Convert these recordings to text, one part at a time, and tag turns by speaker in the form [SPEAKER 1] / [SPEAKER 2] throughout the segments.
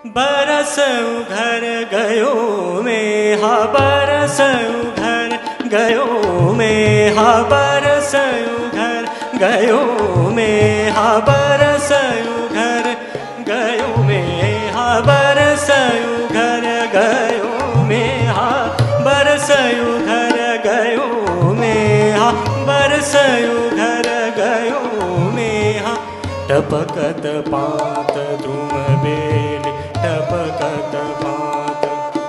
[SPEAKER 1] बरस उघर गयो मेघा बरस उघर गयो मेघा बरस उघर गयो मेघा बरस उघर गयो मेघा बरस उघर गयो मेघा बरस उघर गयो मेघा बरस उघर गयो मेघा टपकत पात ध्रुम बेली टपकत पात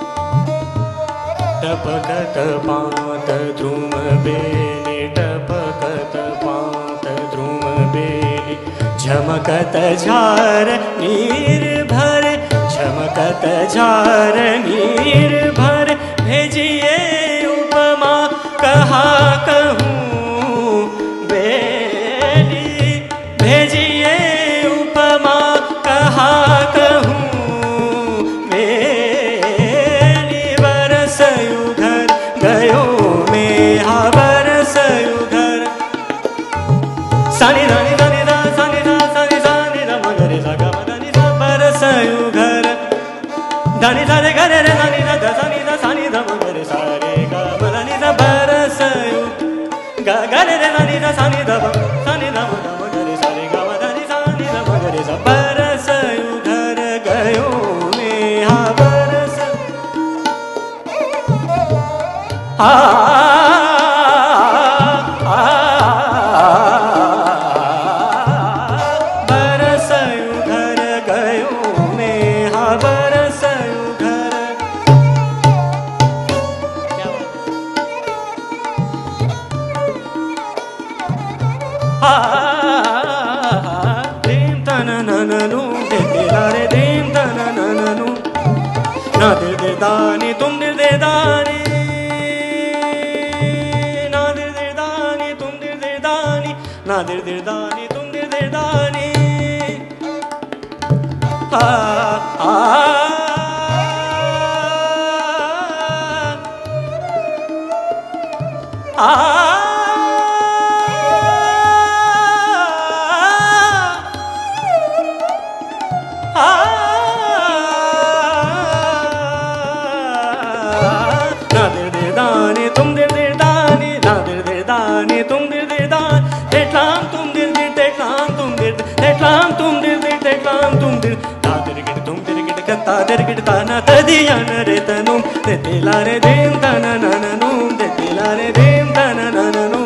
[SPEAKER 1] ध्रुम बेली टपकत पात ध्रुम बेली झमकत झार नीर भर झमकत झार नीर भर भेजिए उपमा कहा कहूँ बेली भेजिए उपमा कहा कहूँ बेली बरस उघर गयो मेघा बरस उघर सानी दानी दानी दा सानी दा मगरे सा गा दानी दा बरस उघर दानी दा रे गरे रे दानी दा सानी दा मगरे सा रे गा दानी दा बरस गा गरे रे दानी दा सानी दा मगरे सा रे गा दानी दा मगरे सा बरस उघर गयो मेघा बरस बरस उघर गयो मेघा बरस उघर धीम तन नननु दिलारे धीम तन नननु ना दिल दे दानी तुम दिल दे दानी ना दिल दे दानी तुम दिल दे दानी ना दिल दे दानी तुम दिल दे दानी आ आ आ ना दिल दे दानी तुम दिल दे दानी ना दिल दे दानी तुम दिल दे दान तेटलाम तुम दिल दिल तेटलाम तुम दिल तेटलाम तुम दिल दिल तेटलाम तुम दिल ना दिल गिट तुम दिल गिट कत्ता दिल गिट ताना तदियान रे तनुम ते तेला रे देम ताना नननुम ते तेला रे देम ताना नननुम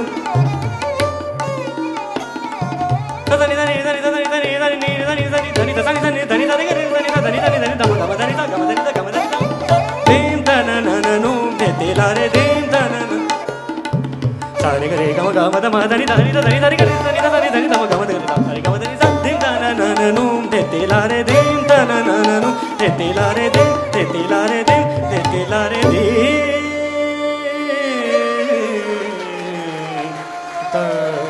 [SPEAKER 1] तदनी दनी दनी दनी दनी दनी दनी दनी दनी दनी दनी दनी दनी दनी दनी दनी दनी दनी दनी दम दम दनी दम दनी दम दनी दम देम ताना नननुम ते तेला रे देम ताना सारे गरे गम गम दम दनी दनी दनी दनी दनी दनी दनी दम गम दनी दम सारे गम दनी देम ताना नननुम ते तेला रे देम ताना नननुम ते तेला रे देम ते तेला रे देम ते तेला रे देम